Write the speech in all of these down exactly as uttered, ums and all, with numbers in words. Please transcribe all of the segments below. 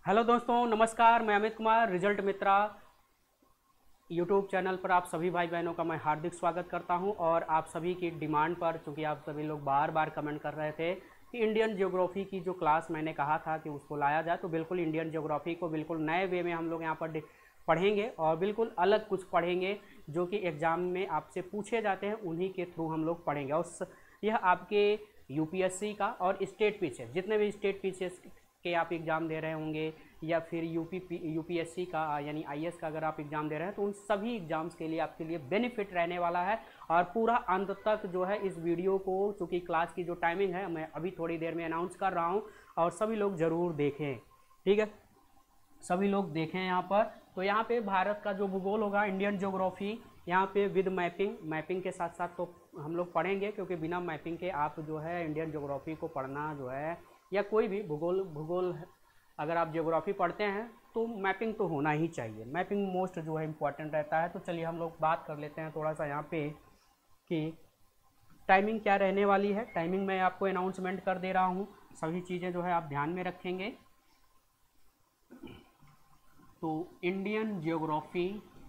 Hello दोस्तों, नमस्कार। मैं Amit Kumar, result Mitra YouTube channel पर आप सभी भाई बहनों का मैं हार्दिक स्वागत करता हूं। और आप सभी की डिमांड पर, चूंकि आप सभी लोग बार बार कमेंट कर रहे थे कि इंडियन ज्योग्राफी की जो क्लास मैंने कहा था कि उसको लाया जाए, तो बिल्कुल इंडियन ज्योग्राफी को बिल्कुल नए वे में हम लोग यहाँ पर पढ़ेंगे और बिल्कुल अलग कुछ पढ़ेंगे जो कि एग्ज़ाम में आपसे पूछे जाते हैं, उन्हीं के थ्रू हम लोग पढ़ेंगे। और यह आपके यूपीएससी का और स्टेट पीसीएस, जितने भी स्टेट पीसीएस के आप एग्ज़ाम दे रहे होंगे या फिर यूपी यूपीएससी का यानी आईएएस का अगर आप एग्ज़ाम दे रहे हैं, तो उन सभी एग्ज़ाम्स के लिए आपके लिए बेनिफिट रहने वाला है। और पूरा अंत तक जो है इस वीडियो को, चूँकि क्लास की जो टाइमिंग है मैं अभी थोड़ी देर में अनाउंस कर रहा हूँ, और सभी लोग ज़रूर देखें। ठीक है, सभी लोग देखें यहाँ पर। तो यहाँ पे भारत का जो भूगोल होगा, इंडियन ज्योग्राफी, यहाँ पे विद मैपिंग मैपिंग के साथ साथ तो हम लोग पढ़ेंगे, क्योंकि बिना मैपिंग के आप जो है इंडियन ज्योग्राफी को पढ़ना जो है, या कोई भी भूगोल भूगोल अगर आप ज्योग्राफी पढ़ते हैं तो मैपिंग तो होना ही चाहिए। मैपिंग मोस्ट जो है इम्पॉर्टेंट रहता है। तो चलिए हम लोग बात कर लेते हैं थोड़ा सा यहाँ पे कि टाइमिंग क्या रहने वाली है। टाइमिंग मैं आपको अनाउंसमेंट कर दे रहा हूँ, सभी चीज़ें जो है आप ध्यान में रखेंगे। तो इंडियन ज्योग्राफी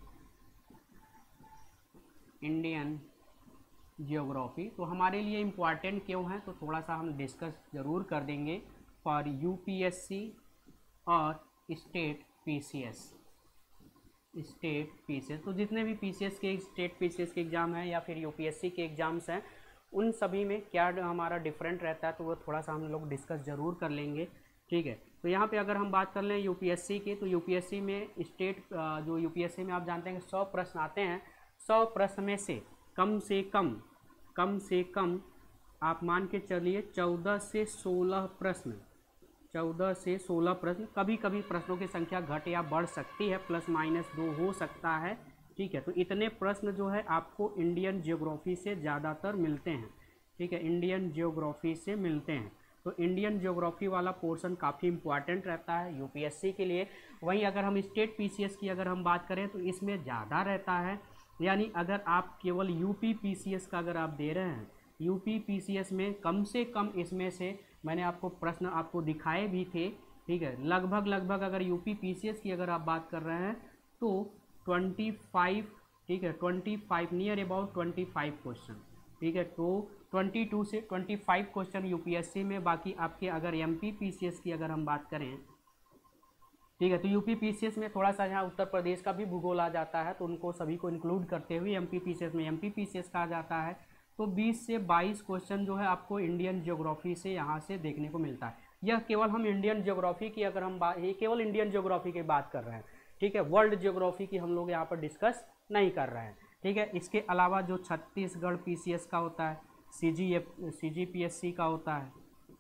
इंडियन ज्योग्राफी तो हमारे लिए इम्पॉर्टेंट क्यों है, तो थोड़ा सा हम डिस्कस ज़रूर कर देंगे फॉर यूपीएससी और स्टेट पीसीएस। स्टेट पीसीएस तो जितने भी पीसीएस के, स्टेट पीसीएस के एग्ज़ाम हैं या फिर यूपीएससी के एग्ज़ाम्स हैं, उन सभी में क्या हमारा डिफरेंट रहता है, तो वो थोड़ा सा हम लोग डिस्कस ज़रूर कर लेंगे। ठीक है, तो यहाँ पे अगर हम बात कर लें यूपीएससी की, तो यूपीएससी में स्टेट जो यूपीएससी में आप जानते हैं सौ प्रश्न आते हैं। सौ प्रश्न में से कम से कम कम से कम आप मान के चलिए चौदह से सोलह प्रश्न चौदह से सोलह प्रश्न, कभी कभी प्रश्नों की संख्या घट या बढ़ सकती है, प्लस माइनस दो हो सकता है। ठीक है, तो इतने प्रश्न जो है आपको इंडियन ज्योग्राफी से ज़्यादातर मिलते हैं। ठीक है, इंडियन ज्योग्राफी से मिलते हैं। तो इंडियन ज्योग्राफी वाला पोर्शन काफ़ी इंपॉर्टेंट रहता है यूपीएससी के लिए। वहीं अगर हम स्टेट पीसीएस की अगर हम बात करें तो इसमें ज़्यादा रहता है। यानी अगर आप केवल यूपी पीसीएस का अगर आप दे रहे हैं, यूपी पीसीएस में कम से कम इसमें से मैंने आपको प्रश्न आपको दिखाए भी थे। ठीक है, लगभग लगभग अगर यूपी पीसीएस की अगर आप बात कर रहे हैं तो पच्चीस, ठीक है, पच्चीस नियर अबाउट पच्चीस क्वेश्चन। ठीक है, तो बाईस से पच्चीस क्वेश्चन यूपीएससी में। बाकी आपके अगर एमपी पीसीएस की अगर हम बात करें, ठीक है, तो यूपी पीसीएस में थोड़ा सा यहाँ उत्तर प्रदेश का भी भूगोल आ जाता है, तो उनको सभी को इंक्लूड करते हुए एमपी पीसीएस में एमपी पीसीएस का आ जाता है। तो बीस से बाईस क्वेश्चन जो है आपको इंडियन ज्योग्राफी से यहाँ से देखने को मिलता है। यह केवल हम इंडियन ज्योग्राफी की अगर हम बात, ये केवल इंडियन ज्योग्राफी की बात कर रहे हैं। ठीक है, वर्ल्ड ज्योग्राफी की हम लोग यहाँ पर डिस्कस नहीं कर रहे हैं। ठीक है, इसके अलावा जो छत्तीसगढ़ पीसीएस का होता है, सीजीएफ सीजीपीएससी का होता है,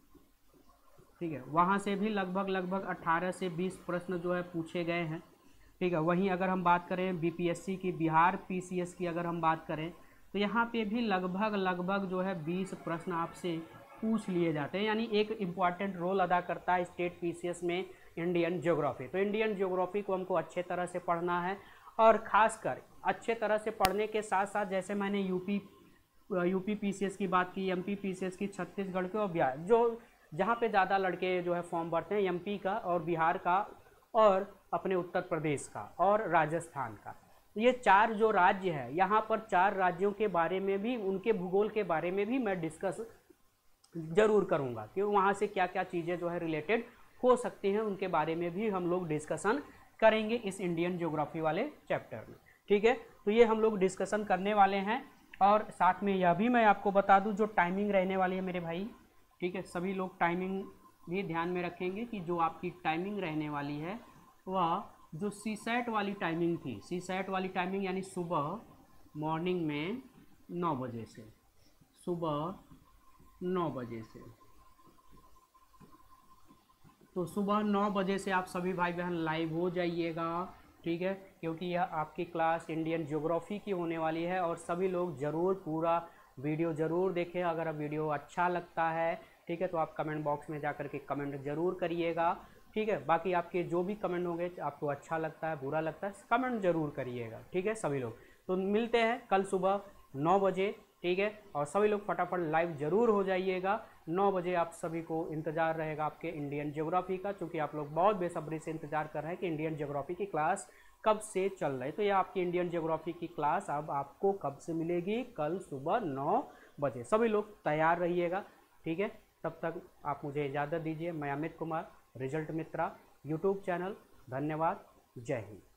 ठीक है, वहाँ से भी लगभग लगभग अठारह से बीस प्रश्न जो है पूछे गए हैं। ठीक है, वहीं अगर हम बात करें बीपीएससी की, बिहार पीसीएस की अगर हम बात करें, तो यहाँ पे भी लगभग लगभग जो है बीस प्रश्न आपसे पूछ लिए जाते हैं। यानी एक इम्पॉर्टेंट रोल अदा करता है स्टेट पीसीएस में इंडियन ज्योग्राफी। तो इंडियन ज्योग्राफी को हमको अच्छे तरह से पढ़ना है, और ख़ासकर अच्छे तरह से पढ़ने के साथ साथ, जैसे मैंने यूपी यूपी पीसीएस की बात की, एमपी पीसीएस की, छत्तीसगढ़ के और बिहार, जो जहाँ पे ज़्यादा लड़के जो है फॉर्म भरते हैं, एमपी का और बिहार का और अपने उत्तर प्रदेश का और राजस्थान का, ये चार जो राज्य है, यहाँ पर चार राज्यों के बारे में भी, उनके भूगोल के बारे में भी मैं डिस्कस ज़रूर करूँगा कि वहाँ से क्या क्या चीज़ें जो है रिलेटेड हो सकती हैं, उनके बारे में भी हम लोग डिस्कशन करेंगे इस इंडियन ज्योग्राफी वाले चैप्टर में। ठीक है, तो ये हम लोग डिस्कशन करने वाले हैं। और साथ में यह भी मैं आपको बता दूं जो टाइमिंग रहने वाली है मेरे भाई। ठीक है, सभी लोग टाइमिंग भी ध्यान में रखेंगे कि जो आपकी टाइमिंग रहने वाली है वह जो सी सैट वाली टाइमिंग थी, सी सैट वाली टाइमिंग यानी सुबह मॉर्निंग में नौ बजे से, सुबह नौ बजे से, तो सुबह नौ बजे से आप सभी भाई बहन लाइव हो जाइएगा। ठीक है, क्योंकि यह आपकी क्लास इंडियन ज्योग्राफी की होने वाली है, और सभी लोग ज़रूर पूरा वीडियो ज़रूर देखें। अगर आप वीडियो अच्छा लगता है, ठीक है, तो आप कमेंट बॉक्स में जा कर के कमेंट ज़रूर करिएगा। ठीक है, बाकी आपके जो भी कमेंट होंगे, आपको अच्छा लगता है बुरा लगता है, कमेंट ज़रूर करिएगा। ठीक है सभी लोग, तो मिलते हैं कल सुबह नौ बजे। ठीक है, और सभी लोग फटाफट लाइव ज़रूर हो जाइएगा। नौ बजे आप सभी को इंतज़ार रहेगा आपके इंडियन ज्योग्राफी का, क्योंकि आप लोग बहुत बेसब्री से इंतज़ार कर रहे हैं कि इंडियन ज्योग्राफी की क्लास कब से चल रही है। तो ये आपकी इंडियन ज्योग्राफी की क्लास अब आपको कब से मिलेगी? कल सुबह नौ बजे। सभी लोग तैयार रहिएगा, ठीक है। तब तक आप मुझे इजाज़त दीजिए। मैं Amit Kumar, result Mitra YouTube channel. धन्यवाद। जय हिंद।